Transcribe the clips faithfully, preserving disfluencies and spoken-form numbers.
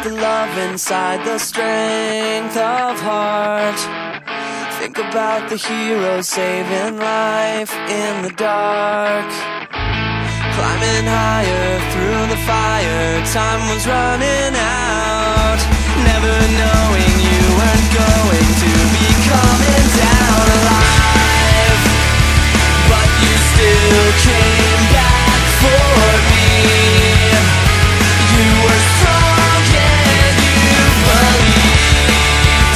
the love inside, the strength of heart. Think about the hero saving life in the dark. Climbing higher through the fire, time was running out. Never knowing you weren't going to be coming down alive, but you still came back for me. You were strong and you believed.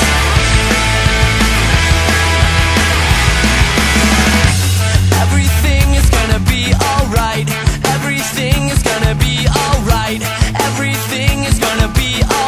Everything is gonna be alright. Everything is gonna be alright. Everything is gonna be alright.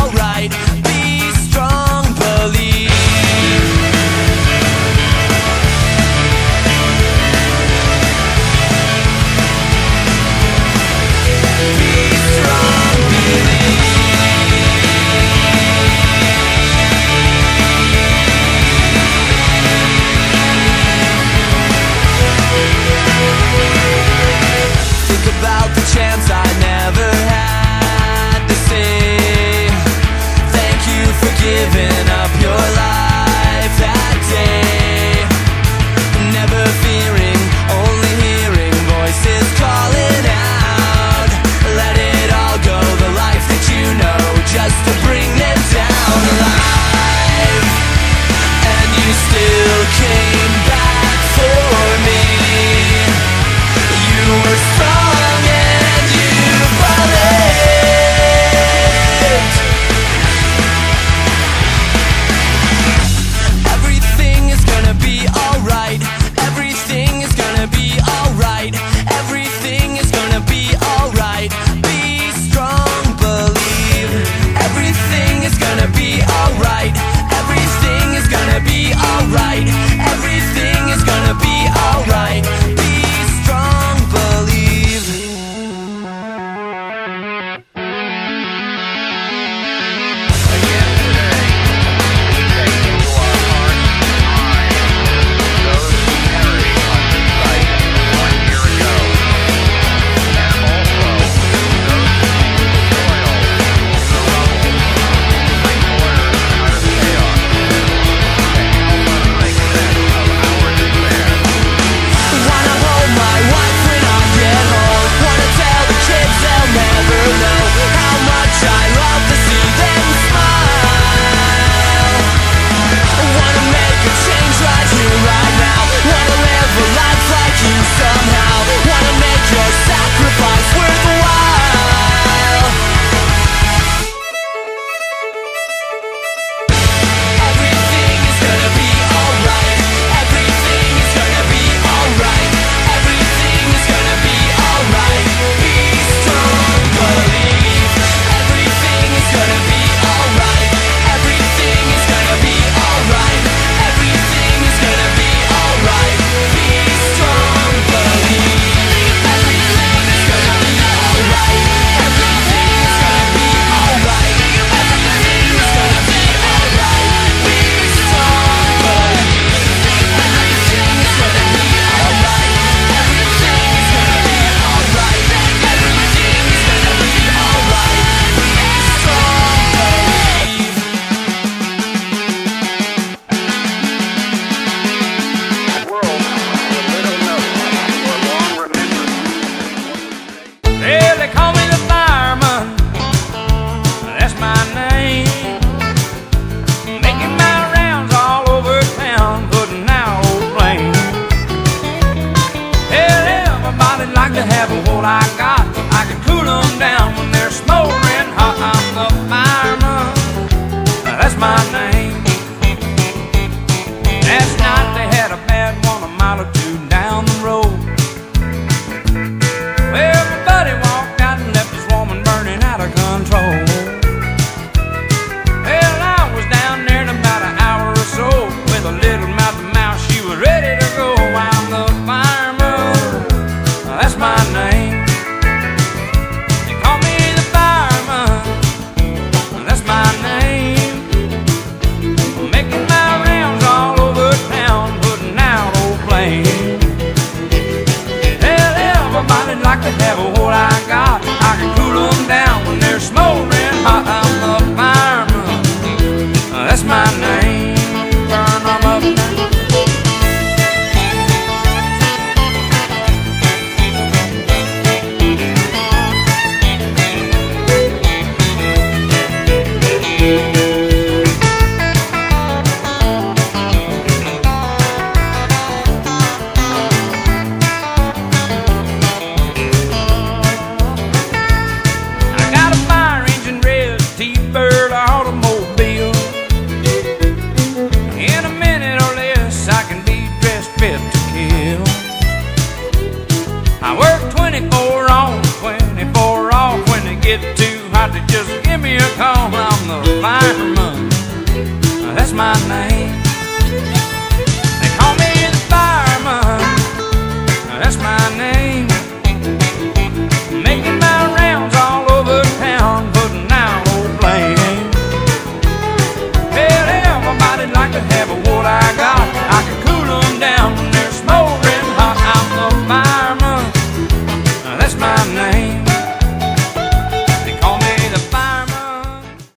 Too hot to just give me a call. I'm the fireman, that's my name.